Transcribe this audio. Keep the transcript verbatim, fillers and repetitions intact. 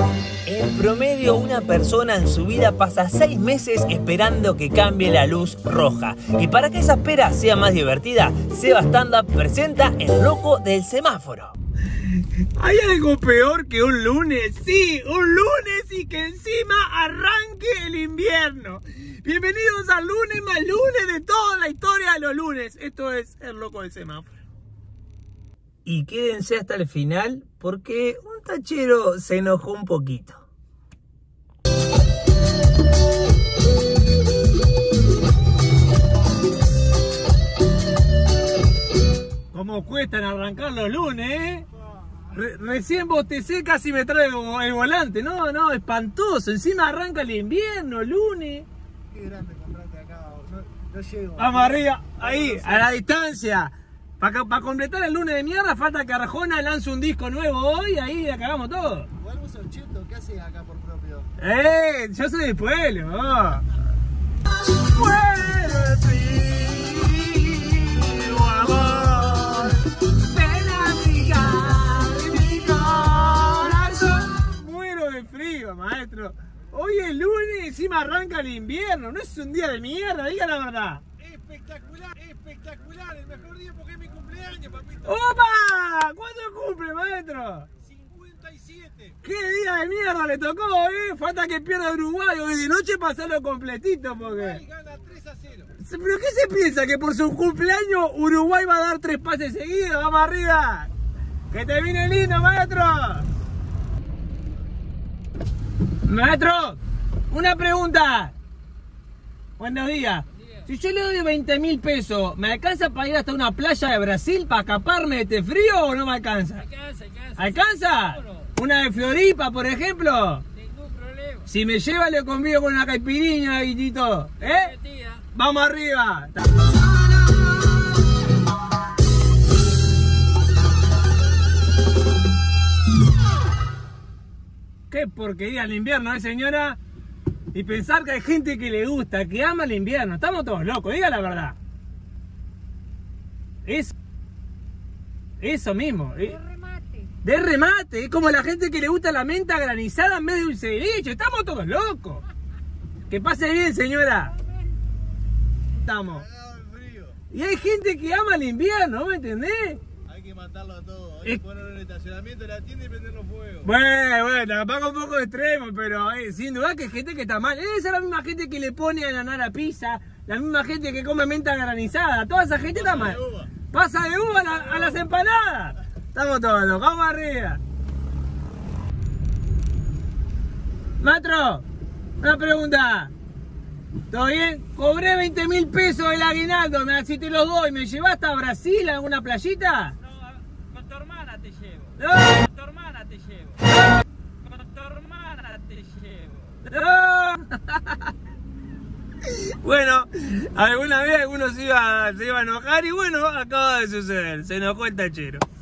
En promedio, una persona en su vida pasa seis meses esperando que cambie la luz roja. Y para que esa espera sea más divertida, Seba Stand Up presenta El Loco del Semáforo. ¿Hay algo peor que un lunes? Sí, un lunes y que encima arranque el invierno. Bienvenidos al lunes más lunes de toda la historia de los lunes. Esto es El Loco del Semáforo. Y quédense hasta el final porque un tachero se enojó un poquito. ¿Cómo cuestan arrancar los lunes, eh? Re recién bostecé, casi me traigo el volante. No, no, espantoso. Encima arranca el invierno, lunes. Qué grande comprarte acá. No, no llego. Vamos arriba, ahí, a la distancia. Para pa completar el lunes de mierda, falta que Arjona lance un disco nuevo hoy, ahí la cagamos todo. Igual vos sos cheto, ¿qué haces acá por propio? ¡Eh! Yo soy de pueblo, oh. Pueblo de frío, amor, ven a brillar mi corazón. Muero de frío, maestro. Hoy es lunes y encima arranca el invierno. No es un día de mierda, diga la verdad. Espectacular, espectacular, el mejor día porque es mi cumpleaños, papito. ¡Opa! ¿Cuánto cumple, maestro? cincuenta y siete. ¡Qué día de mierda le tocó, eh! Falta que pierda Uruguay hoy de noche pasarlo completito porque... Uruguay gana tres a cero. ¿Pero qué se piensa? ¿Que por su cumpleaños Uruguay va a dar tres pases seguidos? ¡Vamos arriba! ¡Que te viene lindo, maestro! Maestro, una pregunta. Buenos días. Si yo le doy veinte mil pesos, ¿me alcanza para ir hasta una playa de Brasil para escaparme de este frío o no me alcanza? Alcanza, alcanza. ¿Alcanza? ¿Cómo no? ¿Una de Floripa, por ejemplo? Ningún problema. Si me lleva, le convido con una caipirinha y todo. ¿Eh? Tía. ¡Vamos arriba! ¡Qué porquería el invierno, eh, señora! Y pensar que hay gente que le gusta, que ama el invierno. Estamos todos locos, diga la verdad. Es... Eso mismo. De remate. De remate. Es como la gente que le gusta la menta granizada en vez de dulce de leche. Estamos todos locos. Que pase bien, señora. Estamos. Y hay gente que ama el invierno, ¿no me entendés? Hay que matarlo a todos. Hay Es... que ponerlo en el estacionamiento de la tienda y prenderlo fuego. Bueno, bueno, capaz un poco extremo, pero eh, sin duda que hay gente que está mal. Esa es la misma gente que le pone a la nara pizza, la misma gente que come menta granizada. Toda esa gente está mal. Pasa de uva a, la, a las empanadas. Estamos todos locos, vamos arriba. Maestro, una pregunta. ¿Todo bien? Cobré veinte mil pesos el aguinaldo, me si te los doy, ¿me llevaste a Brasil a alguna playita? No, con tu hermana te llevo. No. Con tu hermana te llevo. Con tu hermana te llevo. No. Bueno, alguna vez alguno se iba, se iba a enojar y bueno, acaba de suceder, se enojó el tachero.